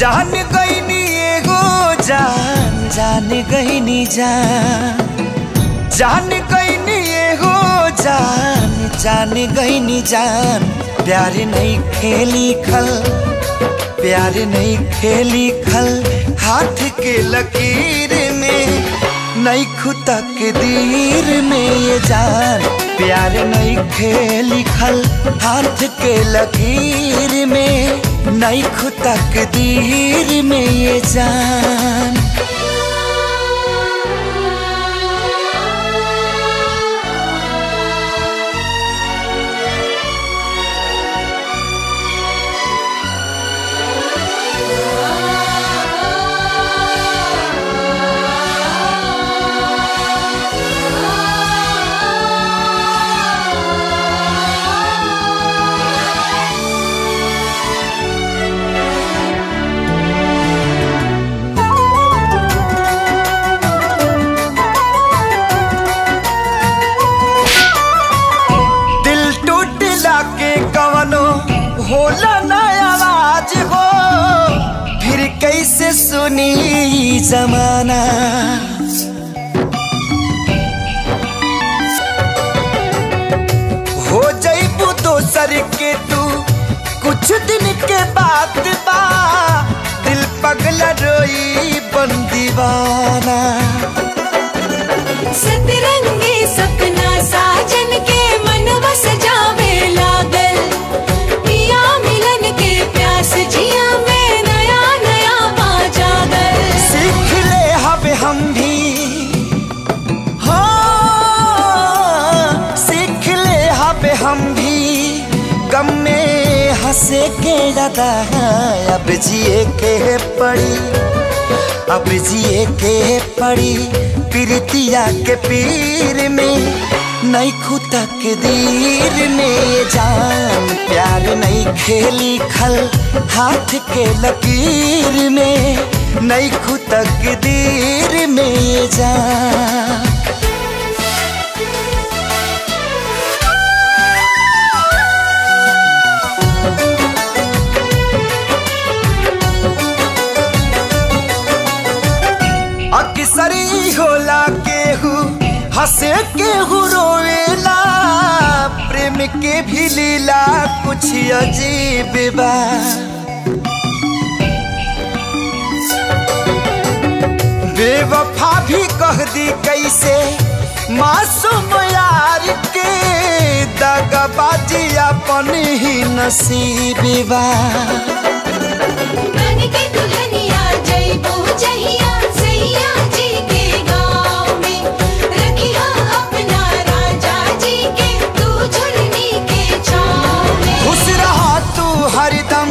जान गईनी एगो जान, जान गईनी जान, जान गईनी एगो जान, जान गईनी जान। प्यार नहीं खेली खल, प्यार नहीं खेली खल, हाथ के लकीर में नहीं खुदा के दीर में ये जान। प्यार नहीं खेली खल, हाथ के लकीर में नहीं खुदा के दीर में ये जान। होला ना आवाज हो, फिर कैसे सुनी जमाना। हो जाइबू दोसर के तू कुछ दिन के बाद बा, दिल पगला रोई बन दीवाना। सतरंगी सपना साजन के मनवा सजावे लागल, जिया में नया नया पा जागल। सीख ले हब हम भी, हाँ सीख ले हब हम भी, गम में हंसे के ज्यादा अब जिए के पड़ी, अब जिए के पड़ी। प्रीतिया के पीर में नहीं खुदा के दीर में जान। प्यार नहीं खेली खल, हाथ के लकीर में नहीं खुदा के दीर में जान। अक्सरी होला केहू हंसे केहू रोवेला, प्रेम के भी लीला कुछ अजीब बा। बेवफा भी कह दी कैसे मासूम यार के, दगाबाजी अपन ही नसीब बा। बन के दुल्हनिया जइबू जहिया सैया जी के गाँव में, रखिया अपना राजा जी के तू झुलनी के छाँव में। खुश रहा तू हरदम,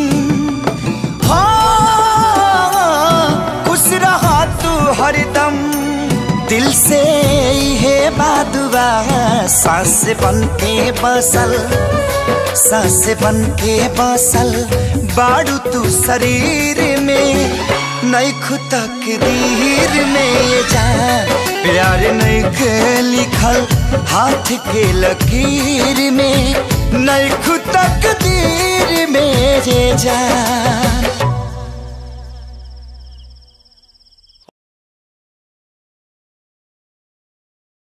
हाँ खुश रहा तू हरदम, दिल से ये बादुआ सांस बन के बसल, सांस बन के बसल बाड़ू तू शरीर में नहीं खुदा के दीर में ये जान। प्यार नहीं के लिखल, हाथ के लकीर में नहीं खुदा के दीर में ये जान।